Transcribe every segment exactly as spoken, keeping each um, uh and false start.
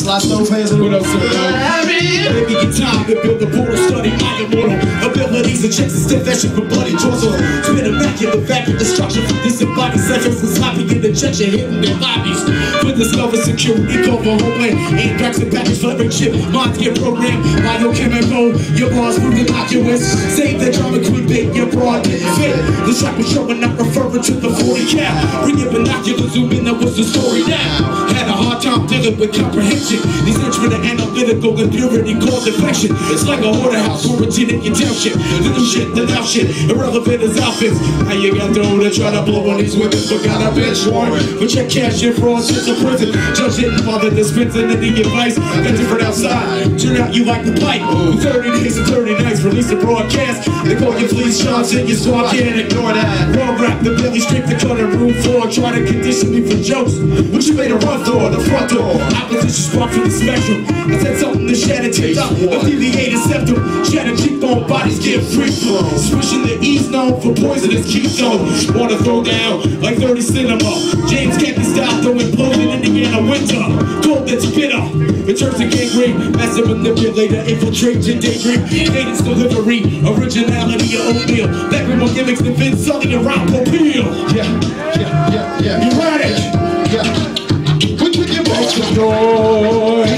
Slide stove hands in the What up, sir? Baby, get time to build a portal, study my immortal abilities and checks and stiff that shit for bloody dorsal. Spin immaculate vacuum destruction from disembodied sessions and sloppy in the injection hitting their lobbies. For discover security, cover homeland, ain't packs and package for every chip. Minds get programmed, biochemical. Your bars prove innocuous. Save the drama queen, bait your broad didn't fit. The track was showing, not referring to the forty cal. Bring your binoculars, zoom in, that was the story now. Had a hard time dealing with comprehension. These henchmen are analytical and purity called defection. It's like a order house quarantine in your township. The new shit, the now shit, irrelevant as outfits. How you got through to try to blow on these women? Forgot a bitch warrant. But check cash in fraud, shit's a prison. Judge didn't bother dispensing any advice. Got different outside. Turn out you like the pipe. thirty days and thirty nights, release the broadcast. They call you Fleece Johnson, you swap, can't ignore that. Raw rap, the Billy straight the cut and room floor. Try to condition me for jokes. What you made a run door, the front door. Opposition spark from the spectrum. I said something to shatter tip up. Alleviated septum. Shatter cheekbone, bodies get free flow. Swishing the E's known for poisonous ketone. Wanna throw down like thirty cinema. James can't be stopped, though imploding Indiana winter. Cold that's bitter. Returns to gangrene. Massive manipulator, infiltrate your daydream. Cadence delivery, originality of oatmeal. Backroom gimmicks to Vince Sully and Rob Popeil. Yeah, yeah, yeah, yeah. You ready? Yeah. We can get back to Joy.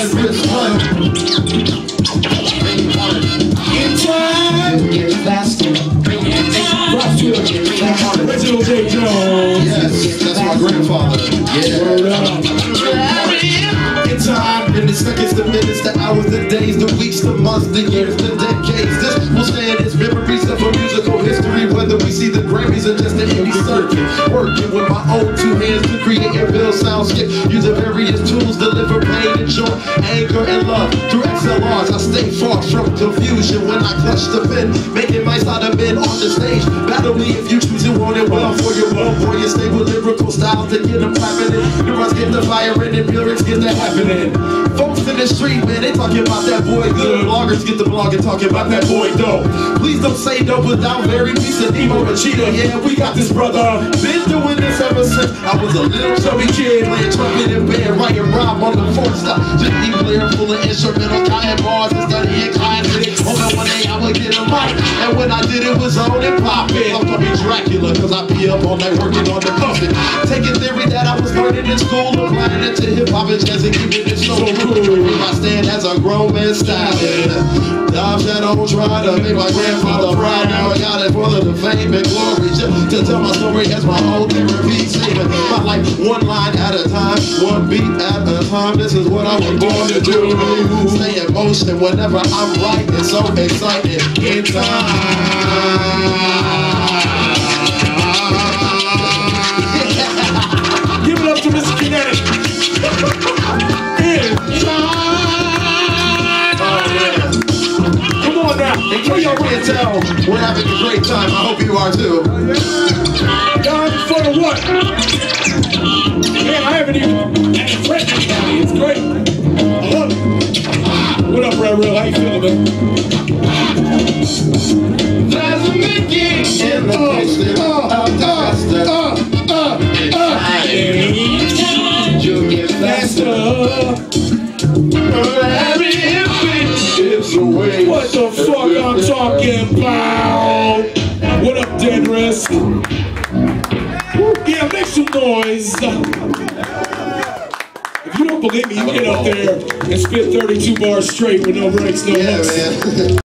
In time, get faster. Original J. Jones. Yes, that's my grandfather. Yeah. In time, in the seconds, the minutes, the hours, the days, the weeks, the months, the years, the decades. This will stand as memories of a musical history, whether we see the Grammys or just the indie circuit. Working with my own two hands to create and build soundscape, using various tools, deliver pain and joy, anger and love. Through X L Rs, I stay far from confusion when I clutch the pen, making my side of men on the stage. Battle me if you choose it, want it well for your one boy, you stay with lyrical styles to get them clapping in. Neurons get the firing and lyrics get the happening. Folks in the street, man, they talking about that boy good. Bloggers get the blog and talking about that boy dope. Please don't say dope without very piece of Nemo and Cheetah. Yeah, we got this brother. Been doing this ever since I was a little chubby kid, playing trumpet in bed, writing rhyme on the fourth stop. Just be player full of instrumental, tying bars and studying classics. Hoping one day I would get a mic, and when I did it was on and poppin'. I'm gonna be Dracula, cause I be up all night working on the puppet. Taking theory that I was learning in school, applying it to hip hop and jazz and keeping it so cool. I stand as a grown man styling. Dimes that don't try to make my grandfather proud. Now I got it for the fame and glory. Just to tell my story as my whole therapy. Saving my life one line at a time, one beat at a time. This is what I was born to do. Stay in motion whenever I'm writing. So excited in time. Give it up to Mister Kinetic. Enjoy your tell. We're having a great time. I hope you are too. Y'all having fun or what? Man, I haven't even had a friend in County. It's great. I love it. What up, Red Real? How you feeling, man? There's a Mickey in the kitchen. Uh, uh, uh, uh, uh. You get faster. It's the way. What the fuck I'm talking about? What up, Denris? Yeah, make some noise. If you don't believe me, you get up there and spit thirty-two bars straight with no breaks, no hooks. Yeah, man.